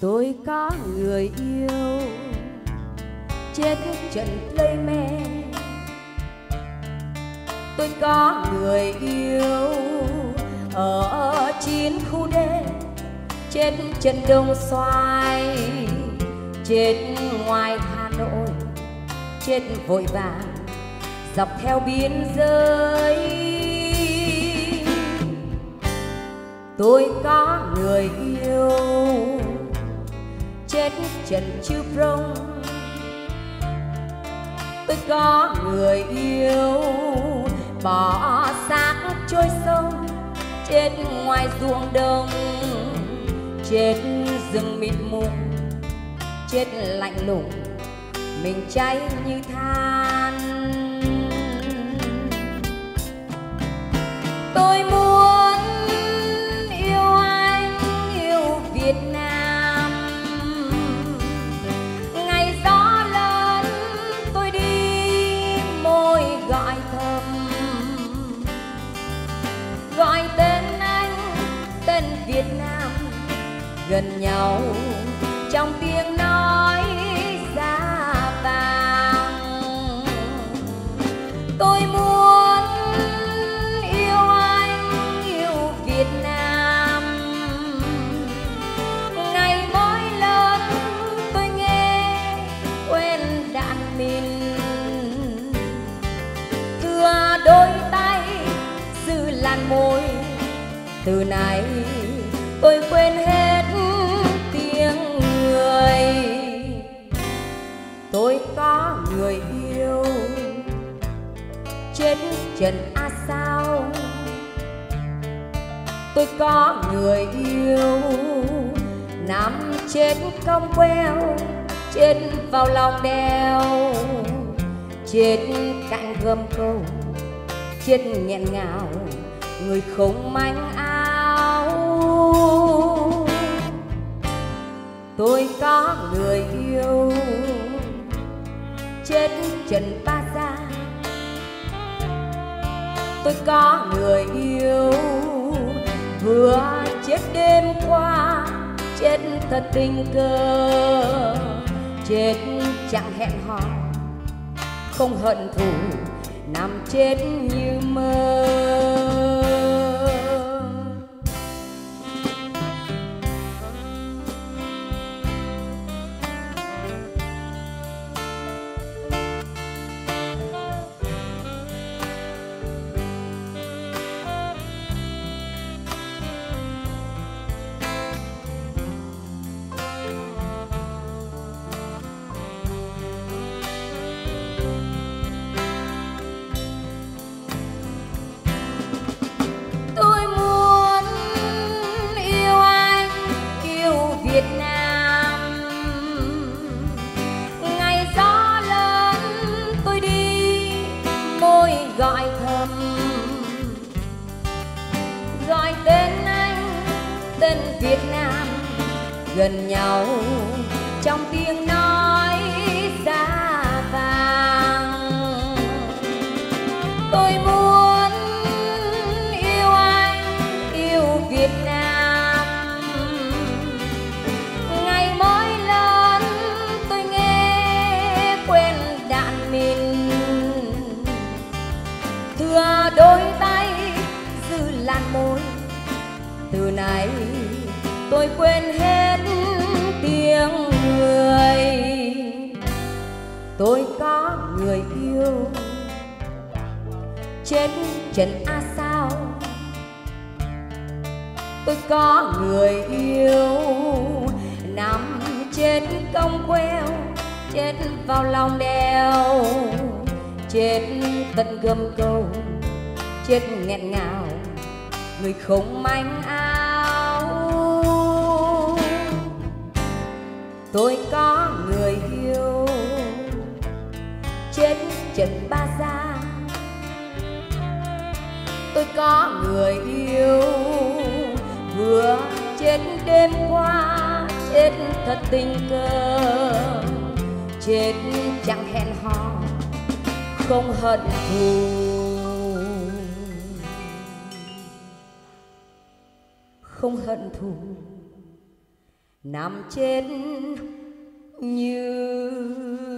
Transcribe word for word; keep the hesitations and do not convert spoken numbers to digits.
Tôi có người yêu chết trận lây mê. Tôi có người yêu ở chín khu đê, chết trận Đồng Xoài, chết ngoài Hà Nội, chết vội vàng dọc theo biên giới. Tôi có người yêu chết trận Chư Prong. Tôi có người yêu bỏ xác trôi sông, chết ngoài ruộng đồng, chết rừng mịt mùng, chết lạnh lùng, mình cháy như than. Tôi muốn yêu anh, yêu Việt Nam. Ngày gió lớn tôi đi, môi gọi thầm, gọi tên anh, tên Việt Nam, gần nhau trong tiếng nói giá vàng. Tôi muốn yêu anh, yêu Việt Nam. Ngày mới lớn tôi nghe quên đạn mìn, thưa đôi tay giữ làn môi. Từ nay tôi quên hết tiếng người. Tôi có người yêu chết trận A Sao. Tôi có người yêu nằm chết cong queo, chết vào lòng đèo, chết cạnh gầm cầu, chết nghẹn ngào người không manh áo. Tôi có người yêu chết trận Ba Gia. Tôi có người yêu vừa chết đêm qua, chết thật tình cờ, chết chẳng hẹn hò, không hận thù, nằm chết như mơ. Việt Nam. Ngày gió lớn tôi đi, môi gọi thầm, gọi tên anh, tên Việt Nam, gần nhau trong tiếng nói giá vàng. Tôi muốn yêu anh, yêu Việt Nam. Đôi tay giữ làn môi, từ nay tôi quên hết tiếng người. Tôi có người yêu chết trận A Sao. Tôi có người yêu nằm chết cong queo, chết vào lòng đèo, chết tận gầm cầu, chết nghẹn ngào người không manh áo. Tôi có người yêu chết trận Ba Gia. Tôi có người yêu vừa chết đêm qua, chết thật tình cờ, chết chẳng hẹn hò, không hận thù, không hận thù, nằm chết như